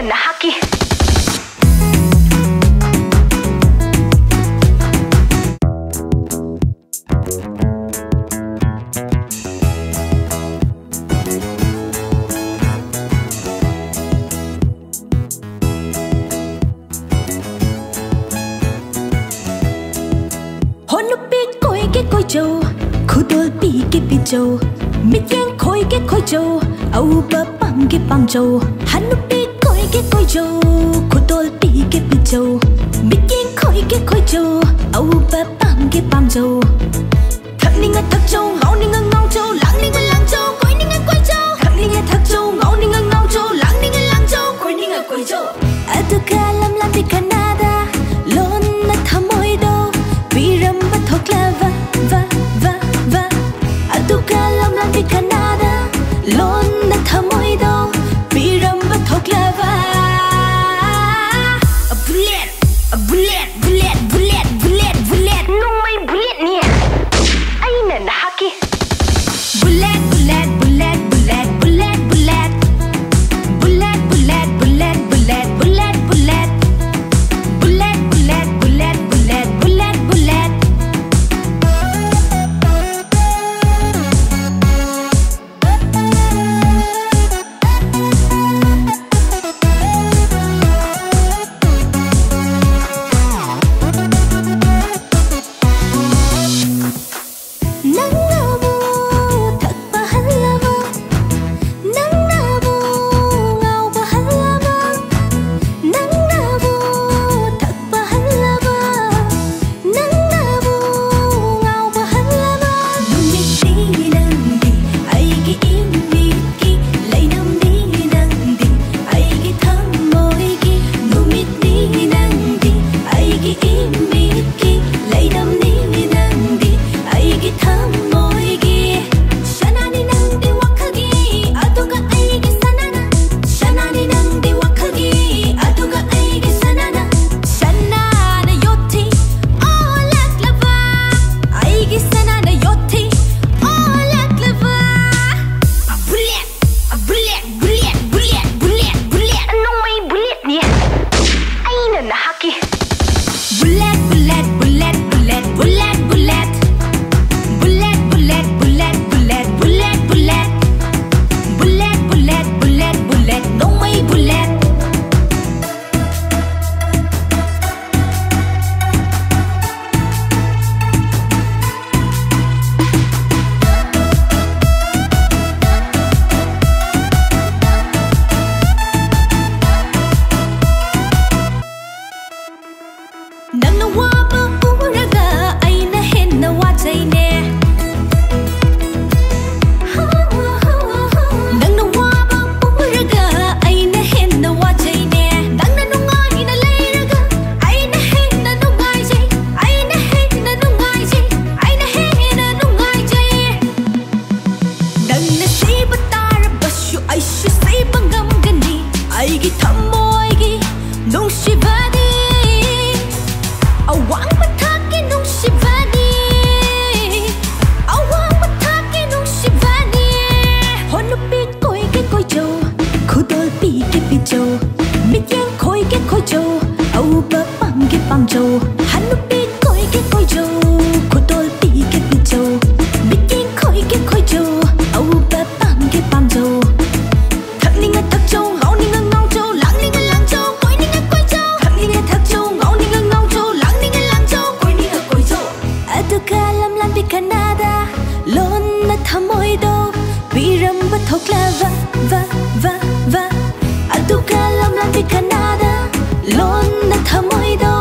nahaki Khoi châu, khudol pi ke pi châu, mit yang khoi ke châu, au ba bang ke bang châu, hanu pi khoi châu, khudol pi ke pi châu, mit yang khoi ke châu, au ba bang ke bang châu. Thak ni nga thak châu, ngau ni nga ngau châu, lang ni nga lang châu, koi ni nga koi châu. Thak ni nga thak châu, ngau ni nga ngau châu, lang ni nga lang châu, koi ni nga koi châu. Aduka lam lam di Canada, lon na thamoi do, piram ba thok lava. Kalam lam di Canada, lon na thamoi do, piram ba thok lava. A bullet, bullet, bullet, bullet, bullet. Nung may bullet niya ay nanahaki. Bullet, bullet, bullet, bullet, bullet, bullet. Bullet, bullet, bullet, bullet, bullet, bullet. Bullet, bullet, bullet, bullet, bullet, bullet. Canada, lon na thamoi do.